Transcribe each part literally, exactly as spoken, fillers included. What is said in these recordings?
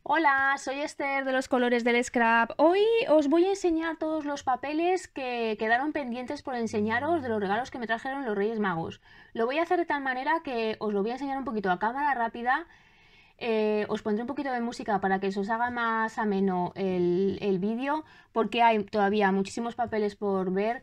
Hola, soy Esther de los colores del Scrap. Hoy os voy a enseñar todos los papeles que quedaron pendientes por enseñaros de los regalos que me trajeron los Reyes Magos. Lo voy a hacer de tal manera que os lo voy a enseñar un poquito a cámara rápida. Eh, os pondré un poquito de música para que se os haga más ameno el, el vídeo, porque hay todavía muchísimos papeles por ver.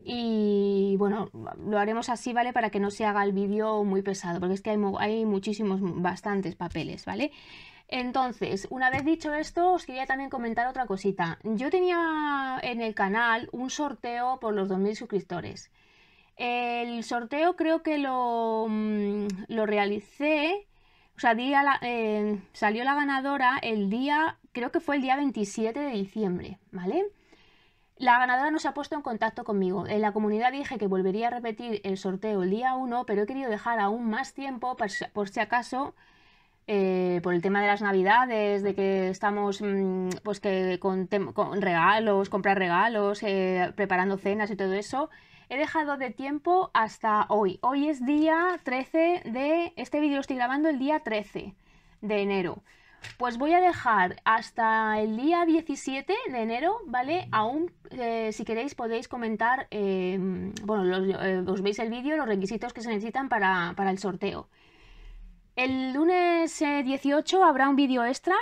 Y bueno, lo haremos así, ¿vale? Para que no se haga el vídeo muy pesado, porque es que hay, hay muchísimos, bastantes papeles, ¿vale? Entonces, una vez dicho esto, os quería también comentar otra cosita. Yo tenía en el canal un sorteo por los dos mil suscriptores. El sorteo creo que lo, mm, lo realicé, o sea, di a la- eh, salió la ganadora el día, creo que fue el día veintisiete de diciembre, ¿vale? La ganadora no se ha puesto en contacto conmigo. En la comunidad dije que volvería a repetir el sorteo el día uno, pero he querido dejar aún más tiempo por si, por si acaso, eh, por el tema de las navidades, de que estamos mmm, pues que con, con, regalos, comprar regalos, eh, preparando cenas y todo eso. He dejado de tiempo hasta hoy. Hoy es día trece de... Este vídeo lo estoy grabando el día trece de enero. Pues voy a dejar hasta el día diecisiete de enero, ¿vale? Aún, eh, si queréis, podéis comentar, eh, bueno, los, eh, os veis el vídeo, los requisitos que se necesitan para, para el sorteo. El lunes eh, dieciocho habrá un vídeo extra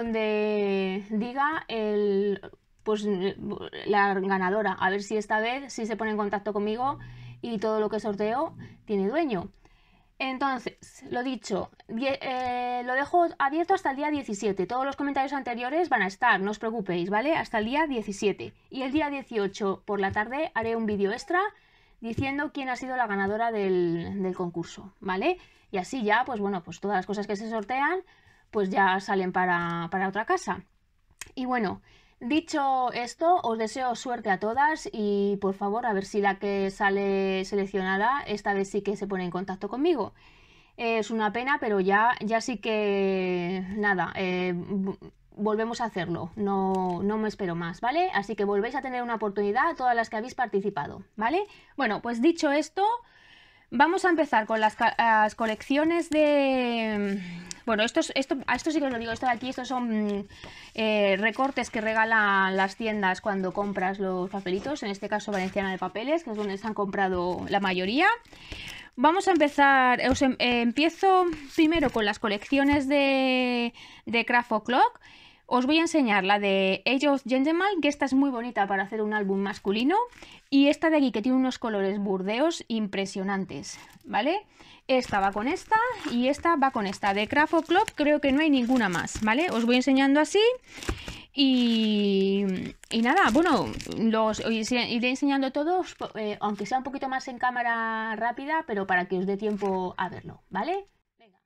donde diga el, pues, la ganadora. A ver si esta vez sí se pone en contacto conmigo y todo lo que sorteo tiene dueño. Entonces, lo dicho, eh, lo dejo abierto hasta el día diecisiete. Todos los comentarios anteriores van a estar, no os preocupéis, ¿vale? Hasta el día diecisiete. Y el día dieciocho por la tarde haré un vídeo extra diciendo quién ha sido la ganadora del, del concurso, ¿vale? Y así ya, pues bueno, pues todas las cosas que se sortean, pues ya salen para, para otra casa. Y bueno, dicho esto, os deseo suerte a todas y por favor, a ver si la que sale seleccionada esta vez sí que se pone en contacto conmigo. Eh, es una pena, pero ya, ya sí que nada, eh, volvemos a hacerlo. No, no me espero más, ¿vale? Así que volvéis a tener una oportunidad todas las que habéis participado, ¿vale? Bueno, pues dicho esto, vamos a empezar con las, las colecciones de... Bueno, estos, esto, esto sí que os lo digo, esto de aquí, estos son eh, recortes que regalan las tiendas cuando compras los papelitos, en este caso Valenciana de Papeles, que es donde se han comprado la mayoría. Vamos a empezar, os em, eh, empiezo primero con las colecciones de, de Craft O'Clock. Os voy a enseñar la de Age of Gentleman, que esta es muy bonita para hacer un álbum masculino. Y esta de aquí, que tiene unos colores burdeos impresionantes, ¿vale? Esta va con esta y esta va con esta. De Craft O'Clock creo que no hay ninguna más, ¿vale? Os voy enseñando así. Y, y nada, bueno, los iré enseñando todos, eh, aunque sea un poquito más en cámara rápida, pero para que os dé tiempo a verlo, ¿vale? Venga,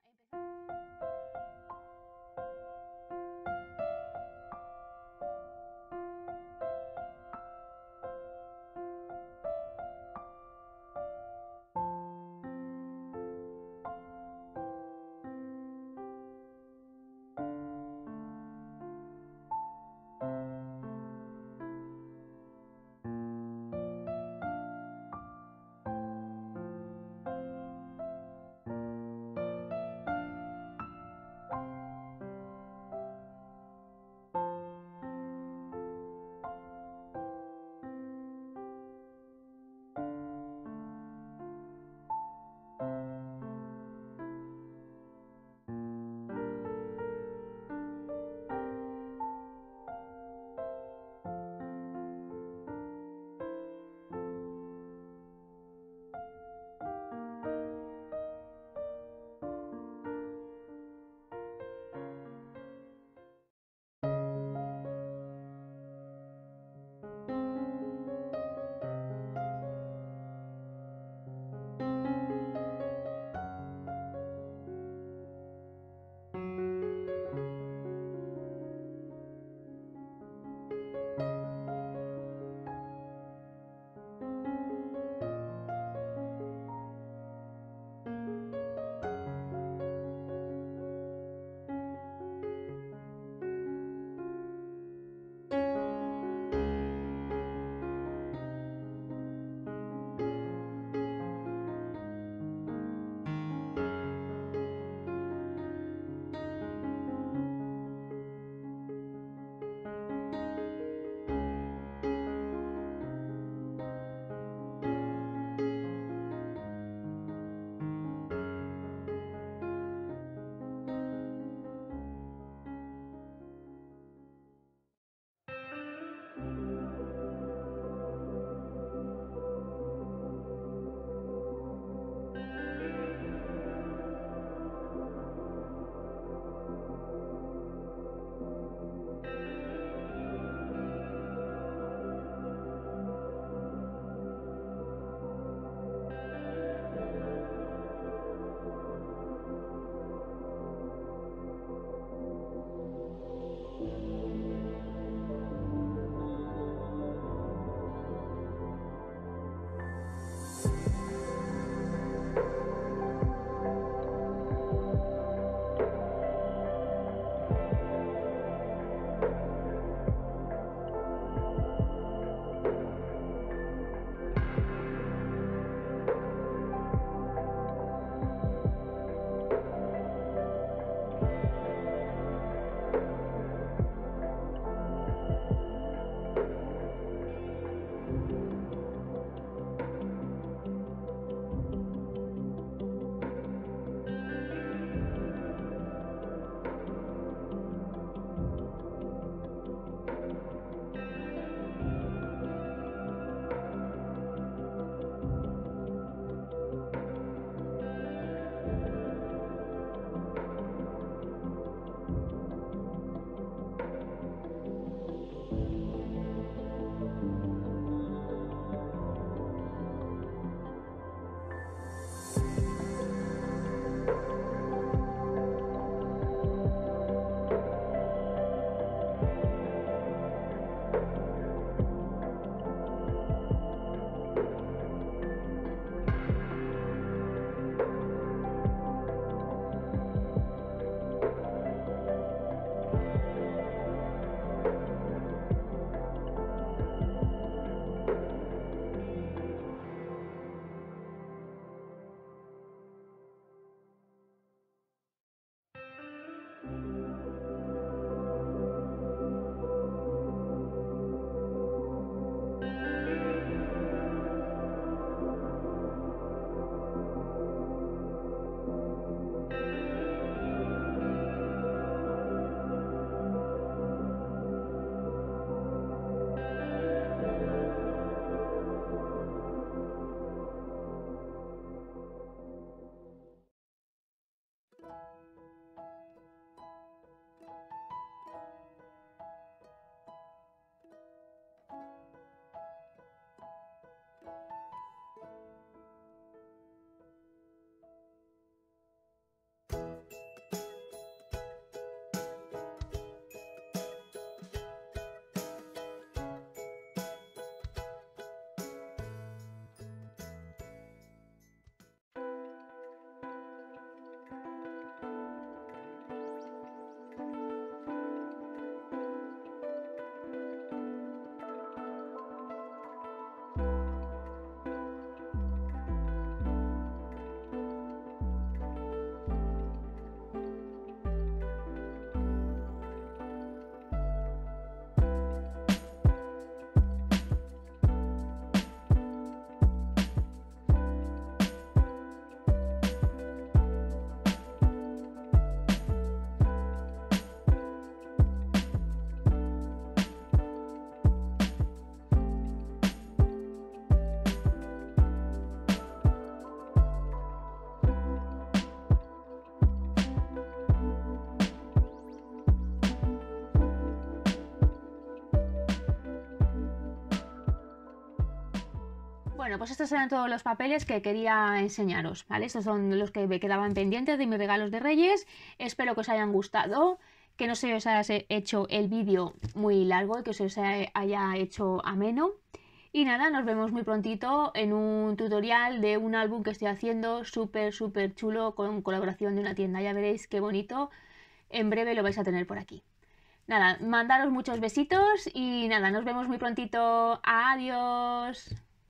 Bueno, pues estos eran todos los papeles que quería enseñaros, ¿vale? Estos son los que me quedaban pendientes de mis regalos de Reyes. Espero que os hayan gustado, que no se os haya hecho el vídeo muy largo y que se os haya hecho ameno. Y nada, nos vemos muy prontito en un tutorial de un álbum que estoy haciendo súper, súper chulo con colaboración de una tienda. Ya veréis qué bonito. En breve lo vais a tener por aquí. Nada, mandaros muchos besitos y nada, nos vemos muy prontito. Adiós.